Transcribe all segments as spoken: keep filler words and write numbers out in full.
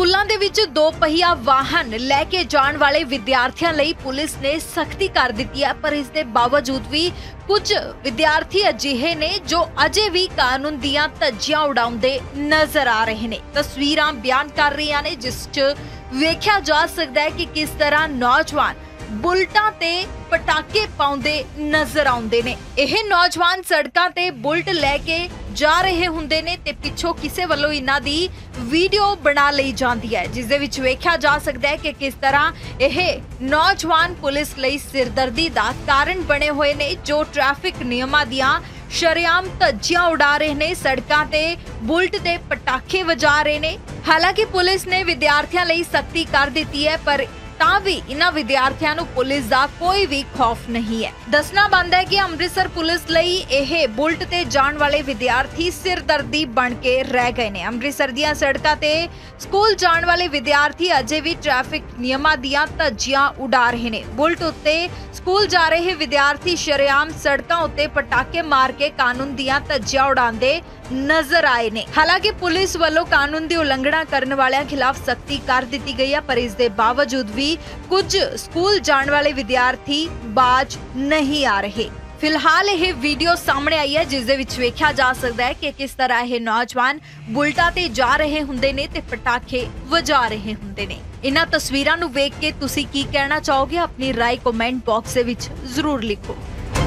ਸਕੂਲਾਂ ਦੇ ਵਿੱਚ ਦੋ ਪਹੀਆ ਵਾਹਨ ਲੈ ਕੇ ਜਾਣ ਵਾਲੇ ਵਿਦਿਆਰਥੀਆਂ ਲਈ ਪੁਲਿਸ ਨੇ ਸਖਤੀ ਕਰ ਦਿੱਤੀ ਹੈ, ਪਰ ਇਸ ਦੇ ਬਾਵਜੂਦ ਵੀ ਕੁਝ ਵਿਦਿਆਰਥੀ ਅਜਿਹੇ ਨੇ ਜੋ ਅਜੇ ਵੀ ਕਾਨੂੰਨ ਦੀਆਂ ਧੱਜੀਆਂ ਉਡਾਉਂਦੇ ਨਜ਼ਰ ਆ ਰਹੇ ਨੇ। ਤਸਵੀਰਾਂ ਬਿਆਨ ਕਰ ਰਹੀਆਂ ਨੇ ਜਿਸ 'ਚ ਵੇਖਿਆ ਜਾ ਸਕਦਾ ਹੈ ਕਿ ਕਿਸ ਤਰ੍ਹਾਂ ਨੌਜਵਾਨ ਬੁਲਟਾਂ ਤੇ ਪਟਾਕੇ ਪਾਉਂਦੇ ਨਜ਼ਰ ਆਉਂਦੇ ਨੇ। ਇਹ ਨੌਜਵਾਨ ਸੜਕਾਂ ਤੇ ਬੁਲਟ ਲੈ ਕੇ ਜਾ ਰਹੇ ਹੁੰਦੇ ਨੇ ਤੇ ਪਿੱਛੋਂ ਕਿਸੇ ਵੱਲੋਂ ਇਹਨਾਂ ਦੀ ਵੀਡੀਓ ਬਣਾ ਲਈ ਜਾਂਦੀ ਹੈ, ਜਿਸ ਦੇ ਵਿੱਚ ਵੇਖਿਆ ਜਾ ਸਕਦਾ ਹੈ ਕਿ ਕਿਸ ਤਰ੍ਹਾਂ ਇਹ ਨੌਜਵਾਨ ਪੁਲਿਸ ਲਈ ਸਿਰਦਰਦੀ ਦਾ ਕਾਰਨ ਬਣੇ ਹੋਏ ਨੇ, ਜੋ ਟ੍ਰੈਫਿਕ ਨਿਯਮਾਂ ਦੀਆਂ ਸ਼ਰੇਆਮ ਧੱਜੀਆਂ ਉਡਾ ਰਹੇ ਨੇ, ਸੜਕਾਂ ਤੇ ਬੁਲਟ ਦੇ ਪਟਾਕੇ ਵਜਾ ਰਹੇ ਨੇ। ਹਾਲਾਂਕਿ ਪੁਲਿਸ ਨੇ ਵਿਦਿਆਰਥੀਆਂ ਲਈ ਸਖਤੀ ਕਰ ਦਿੱਤੀ ਹੈ, ਪਰ ਤਾਂ ਵੀ ਇਨ੍ਹਾਂ ਵਿਦਿਆਰਥੀਆਂ ਨੂੰ ਪੁਲਿਸ ਦਾ ਕੋਈ ਵੀ ਖੌਫ ਨਹੀਂ ਹੈ। ਦੱਸਣਾ ਬਣਦਾ ਹੈ ਕਿ ਅੰਮ੍ਰਿਤਸਰ ਪੁਲਿਸ ਲਈ ਇਹ ਬੁਲਟ ਤੇ ਜਾਣ ਵਾਲੇ ਵਿਦਿਆਰਥੀ ਸਿਰਦਰਦੀ ਬਣ ਕੇ ਰਹਿ ਗਏ ਨੇ। ਅੰਮ੍ਰਿਤਸਰ ਦੀਆਂ ਸੜਕਾਂ ਤੇ ਸਕੂਲ ਜਾਣ ਵਾਲੇ ਵਿਦਿਆਰਥੀ ਅਜੇ ਵੀ ਟ੍ਰੈਫਿਕ ਨਿਯਮਾਂ ਦੀਆਂ ਧੱਜੀਆਂ ਉਡਾ ਰਹੇ ਨੇ। ਬੁਲਟ ਉੱਤੇ ਸਕੂਲ ਜਾ ਰਹੇ ਵਿਦਿਆਰਥੀ ਸ਼ਰੇਆਮ ਸੜਕਾਂ ਉੱਤੇ ਪਟਾਕੇ ਮਾਰ ਕੇ ਕਾਨੂੰਨ ਦੀਆਂ ਧੱਜੀਆਂ ਉਡਾਉਂਦੇ ਨਜ਼ਰ ਆਏ ਨੇ। ਹਾਲਾਂਕਿ ਪੁਲਿਸ ਵੱਲੋਂ ਕਾਨੂੰਨ ਦੀ ਉਲੰਘਣਾ ਕਰਨ ਵਾਲਿਆਂ ਖਿਲਾਫ ਸਖਤੀ ਕਰ ਦਿੱਤੀ ਗਈ ਹੈ, ਪਰ ਇਸ ਦੇ ਬਾਵਜੂਦ ਵੀ ਕੁਝ ਸਕੂਲ ਜਾਣ ਵਾਲੇ ਵਿਦਿਆਰਥੀ ਬਾਜ ਨਹੀਂ ਆ ਰਹੇ। ਫਿਲਹਾਲ ਇਹ ਵੀਡੀਓ ਸਾਹਮਣੇ ਆਈ ਹੈ ਜਿਸ ਦੇ ਵਿੱਚ ਵੇਖਿਆ ਜਾ ਸਕਦਾ ਹੈ ਕਿ ਕਿਸ ਤਰ੍ਹਾਂ ਇਹ ਨੌਜਵਾਨ ਬੁਲਟਾਂ ਤੇ ਜਾ ਰਹੇ ਹੁੰਦੇ ਨੇ ਤੇ ਪਟਾਕੇ ਵਜਾ ਰਹੇ ਹੁੰਦੇ ਨੇ। ਇਹਨਾਂ ਤਸਵੀਰਾਂ ਨੂੰ ਵੇਖ ਕੇ ਤੁਸੀਂ ਕੀ ਕਹਿਣਾ ਚਾਹੋਗੇ? ਆਪਣੀ ਰਾਏ ਕਮੈਂਟ ਬਾਕਸ ਦੇ ਵਿੱਚ ਜ਼ਰੂਰ ਲਿਖੋ।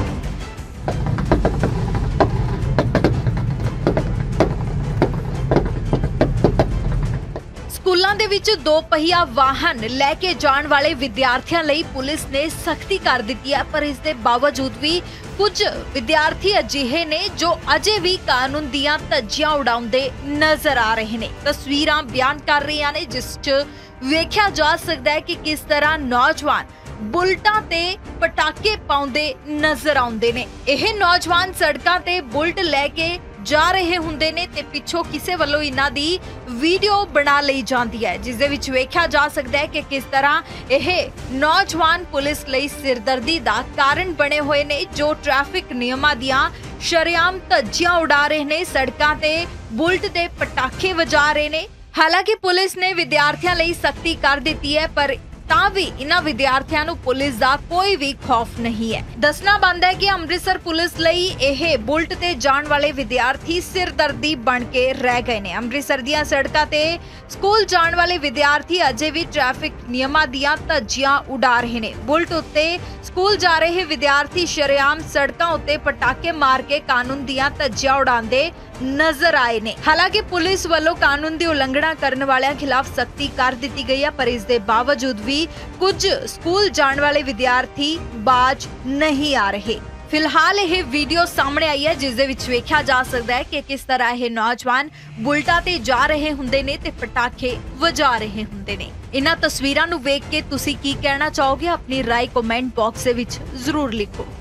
ਸਕੂਲਾਂ ਦੇ ਵਿੱਚ ਦੋ ਪਹੀਆ ਵਾਹਨ ਲੈ ਕੇ ਜਾਣ ਵਾਲੇ ਵਿਦਿਆਰਥੀਆਂ ਲਈ ਪੁਲਿਸ ਨੇ ਸਖਤੀ ਕਰ ਦਿੱਤੀ ਹੈ, ਪਰ ਇਸ ਦੇ ਬਾਵਜੂਦ ਵੀ ਕੁਝ ਵਿਦਿਆਰਥੀ ਅਜਿਹੇ ਨੇ ਜੋ ਅਜੇ ਵੀ ਕਾਨੂੰਨ ਦੀਆਂ ਧੱਜੀਆਂ ਉਡਾਉਂਦੇ ਨਜ਼ਰ ਆ ਰਹੇ ਨੇ। ਤਸਵੀਰਾਂ ਬਿਆਨ ਕਰ ਰਹੀਆਂ ਨੇ ਜਿਸ 'ਚ ਵੇਖਿਆ ਜਾ ਸਕਦਾ ਹੈ ਕਿ ਕਿਸ ਤਰ੍ਹਾਂ ਨੌਜਵਾਨ ਬੁਲਟਾਂ ਤੇ ਪਟਾਕੇ ਪਾਉਂਦੇ ਨਜ਼ਰ ਆਉਂਦੇ ਨੇ। ਇਹ ਨੌਜਵਾਨ ਸੜਕਾਂ ਤੇ ਬੁਲਟ ਲੈ ਕੇ ਜਾ ਰਹੇ ਹੁੰਦੇ ਨੇ ਤੇ ਪਿੱਛੋਂ ਕਿਸੇ ਵੱਲੋਂ ਇਹਨਾਂ ਦੀ ਵੀਡੀਓ ਬਣਾ ਲਈ ਜਾਂਦੀ ਹੈ, ਜਿਸ ਦੇ ਵਿੱਚ ਵੇਖਿਆ ਜਾ ਸਕਦਾ ਹੈ ਕਿ ਕਿਸ ਤਰ੍ਹਾਂ ਇਹ ਨੌਜਵਾਨ ਪੁਲਿਸ ਲਈ ਸਿਰਦਰਦੀ ਦਾ ਕਾਰਨ ਬਣੇ ਹੋਏ ਨੇ, ਜੋ ਟ੍ਰੈਫਿਕ ਨਿਯਮਾਂ ਦੀਆਂ ਸ਼ਰੇਆਮ ਧੱਜੀਆਂ ਉਡਾ ਰਹੇ ਨੇ, ਸੜਕਾਂ ਤੇ ਬੁਲਟ ਦੇ ਪਟਾਕੇ ਵਜਾ ਰਹੇ ਨੇ। ਹਾਲਾਂਕਿ ਪੁਲਿਸ ਨੇ ਵਿਦਿਆਰਥੀਆਂ ਲਈ ਸਖਤੀ ਕਰ ਦਿੱਤੀ ਹੈ, ਪਰ ਤਾਂ ਵੀ ਇਨ੍ਹਾਂ ਵਿਦਿਆਰਥੀਆਂ ਨੂੰ ਪੁਲਿਸ ਦਾ ਕੋਈ ਵੀ ਖੌਫ ਨਹੀਂ ਹੈ। ਦੱਸਣਾ ਬਣਦਾ ਹੈ ਕਿ ਅੰਮ੍ਰਿਤਸਰ ਪੁਲਿਸ ਲਈ ਇਹ ਬੁਲਟ ਤੇ ਜਾਣ ਵਾਲੇ ਵਿਦਿਆਰਥੀ ਸਿਰਦਰਦੀ ਬਣ ਕੇ ਰਹਿ ਗਏ ਨੇ। ਅੰਮ੍ਰਿਤਸਰ ਦੀਆਂ ਸੜਕਾਂ ਤੇ ਸਕੂਲ ਜਾਣ ਵਾਲੇ ਵਿਦਿਆਰਥੀ ਅਜੇ ਵੀ ਟ੍ਰੈਫਿਕ ਨਿਯਮਾਂ ਦੀਆਂ ਧੱਜੀਆਂ ਉਡਾ ਰਹੇ ਨੇ। ਬੁਲਟ ਉੱਤੇ ਸਕੂਲ ਜਾ ਰਹੇ ਵਿਦਿਆਰਥੀ ਸ਼ਰੇਆਮ ਸੜਕਾਂ ਉੱਤੇ ਪਟਾਕੇ ਮਾਰ ਕੇ ਕਾਨੂੰਨ ਦੀਆਂ ਧੱਜੀਆਂ ਉਡਾਉਂਦੇ ਨਜ਼ਰ ਆਏ ਨੇ। ਹਾਲਾਂਕਿ ਪੁਲਿਸ ਵੱਲੋਂ ਕਾਨੂੰਨ ਦੀ ਉਲੰਘਣਾ ਕਰਨ ਵਾਲਿਆਂ ਖਿਲਾਫ ਸਖਤੀ ਕਰ ਦਿੱਤੀ ਗਈ ਹੈ, ਪਰ ਇਸ ਦੇ ਬਾਵਜੂਦ ਵੀ ਕੁਝ ਸਕੂਲ ਜਾਣ ਵਾਲੇ ਵਿਦਿਆਰਥੀ ਬਾਜ ਨਹੀਂ ਆ ਰਹੇ। ਫਿਲਹਾਲ ਇਹ ਵੀਡੀਓ ਸਾਹਮਣੇ ਆਈ ਹੈ ਜਿਸ ਦੇ ਵਿੱਚ ਵੇਖਿਆ ਜਾ ਸਕਦਾ ਹੈ ਕਿ ਕਿਸ ਤਰ੍ਹਾਂ ਇਹ ਨੌਜਵਾਨ ਬੁਲਟਾਂ ਤੇ ਜਾ ਰਹੇ ਹੁੰਦੇ ਨੇ ਤੇ ਪਟਾਕੇ ਵਜਾ ਰਹੇ ਹੁੰਦੇ ਨੇ। ਇਹਨਾਂ ਤਸਵੀਰਾਂ ਨੂੰ ਵੇਖ ਕੇ ਤੁਸੀਂ ਕੀ ਕਹਿਣਾ ਚਾਹੋਗੇ? ਆਪਣੀ ਰਾਏ ਕਮੈਂਟ ਬਾਕਸ ਦੇ ਵਿੱਚ ਜ਼ਰੂਰ ਲਿਖੋ।